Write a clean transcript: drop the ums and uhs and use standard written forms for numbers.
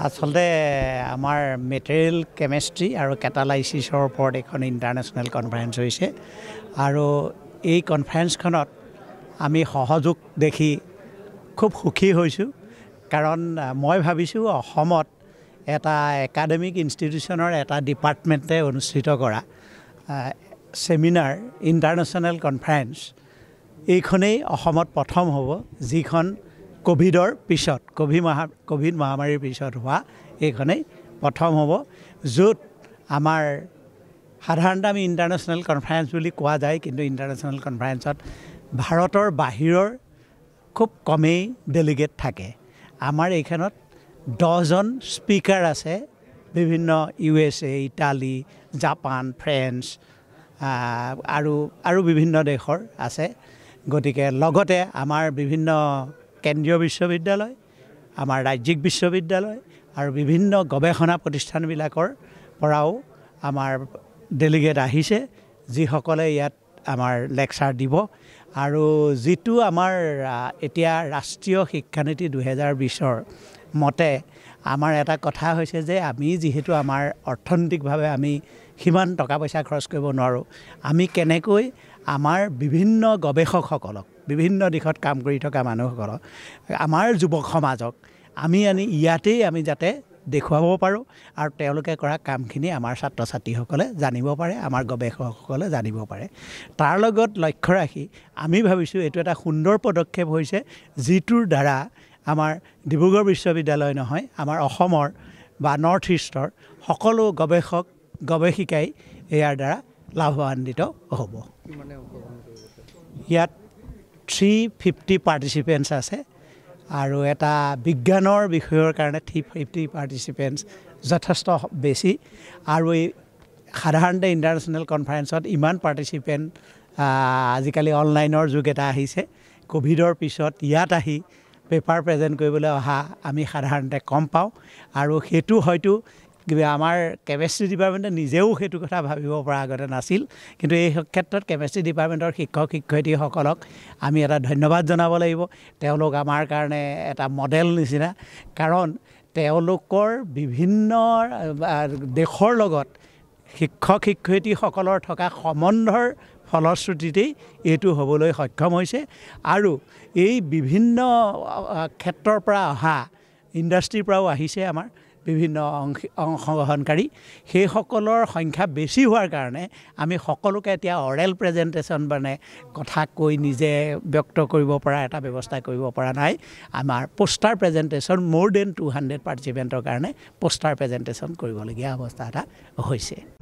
আসলে আমাৰ material chemistry আৰু কেটালাইসিছৰ ওপৰত এখন ইণ্টাৰনেশ্যনেল কনফাৰেন্স হৈছে আৰু এই কনফাৰেন্সখনত আমি সহযোগ দেখি খুব সুখী হৈছোঁ কাৰণ মই ভাবিছোঁ অসমত এটা একাডেমিক ইনষ্টিটিউচনৰ এটা ডিপাৰ্টমেণ্টে অনুষ্ঠিত কৰা সেমিনাৰ ইণ্টাৰনেশ্যনেল কনফাৰেন্স এইখনেই অসমত প্ৰথম হ'ব যিখন কোভিডৰ পিছত কোভিড মহামাৰীৰ পিছত হোৱা এইখনেই প্ৰথম হ'ব য'ত আমাৰ সাধাৰণতে আমি ইণ্টাৰনেশ্যনেল কনফাৰেন্স বুলি কোৱা যায় কিন্তু ইণ্টাৰনেশ্যনেল কনফাৰেন্সত ভাৰতৰ বাহিৰৰ খুব কমেই ডেলিগেট থাকে আমাৰ এইখনত 10 জন স্পিকাৰ আছে বিভিন্ন USA ইটালী জাপান ফ্ৰান্স আৰু বিভিন্ন দেশৰ আছে গতিকে লগতে আমাৰ বিভিন্ন কেন্দ্ৰীয় বিশ্ববিদ্যালয় আমাৰ ৰাজ্যিক বিশ্ববিদ্যালয় আৰু বিভিন্ন গৱেষণা প্ৰতিষ্ঠানবিলাকৰ পৰাও আমাৰ ডেলিগেট আহিছে যিসকলে ইয়াত আমাৰ লেকচাৰ দিব আৰু যিটো আমাৰ এতিয়া ৰাষ্ট্ৰীয় শিক্ষানীতি 2020ৰ মতে আমাৰ এটা কথা হৈছে যে আমি যেহেতু আমাৰ অৰ্থনৈতিকভাৱে আমি সিমান টকা পইচা খৰচ কৰিব নোৱাৰোঁ আমি কেনেকৈ আমাৰ বিভিন্ন গৱেষকসকলক বিভিন্ন দিশত কাম কৰি থকা মানুহসকলক আমাৰ যুৱক সমাজক আমি ইয়াতেই আমি যাতে দেখুৱাব পাৰোঁ আৰু তেওঁলোকে কৰা কামখিনি আমাৰ ছাত্ৰ ছাত্ৰীসকলে জানিব পাৰে আমাৰ গৱেষকসকলে জানিব পাৰে তাৰ লগত লক্ষ্য ৰাখি আমি ভাবিছোঁ এইটো এটা সুন্দৰ পদক্ষেপ হৈছে যিটোৰ দ্বাৰা আমাৰ ডিব্ৰুগড় বিশ্ববিদ্যালয় নহয় আমাৰ অসমৰ বা নৰ্থ ইষ্টৰ সকলো গৱেষক গৱেষিকাই ইয়াৰ দ্বাৰা লাভান্বিত হ'ব ইয়াত 350 পাৰ্টিচিপেণ্টছ আছে আৰু এটা বিজ্ঞানৰ বিষয়ৰ কাৰণে 350 পাৰ্টিচিপেণ্টছ যথেষ্ট বেছি আৰু এই সাধাৰণতে ইণ্টাৰনেশ্যনেল কনফাৰেন্সত ইমান পাৰ্টিচিপেণ্ট আজিকালি অনলাইনৰ যুগ এটা আহিছে কোভিডৰ পিছত ইয়াত আহি পেপাৰ প্ৰেজেণ্ট কৰিবলৈ অহা আমি সাধাৰণতে কম পাওঁ আৰু সেইটো হয়তো আমাৰ কেমিষ্ট্ৰি ডিপাৰ্টমেণ্টে নিজেও সেইটো কথা ভাবিব পৰা আগতে নাছিল কিন্তু এই ক্ষেত্ৰত কেমিষ্ট্ৰি ডিপাৰ্টমেণ্টৰ শিক্ষক শিক্ষয়িত্ৰীসকলক আমি এটা ধন্যবাদ জনাব লাগিব তেওঁলোক আমাৰ কাৰণে এটা মডেল নিচিনা কাৰণ তেওঁলোকৰ বিভিন্ন দেশৰ লগত শিক্ষক শিক্ষয়িত্ৰীসকলৰ থকা সম্বন্ধৰ ফলশ্ৰুতিতেই এইটো হ'বলৈ সক্ষম হৈছে আৰু এই বিভিন্ন ক্ষেত্ৰৰ পৰা অহা ইণ্ডাষ্ট্ৰীৰ পৰাও আহিছে আমাৰ বিভিন্ন অংশগ্ৰহণকাৰী সেইসকলৰ সংখ্যা বেছি হোৱাৰ কাৰণে আমি সকলোকে এতিয়া অৰেল প্ৰেজেণ্টেশ্যন মানে কথা কৈ নিজে ব্যক্ত কৰিব পৰা এটা ব্যৱস্থা কৰিব পৰা নাই আমাৰ পোষ্টাৰ প্ৰেজেণ্টেশ্যন মোৰ দেন 200 পাৰ্টিচিপেণ্টৰ কাৰণে পোষ্টাৰ প্ৰেজেণ্টেশ্যন কৰিবলগীয়া অৱস্থা এটা হৈছে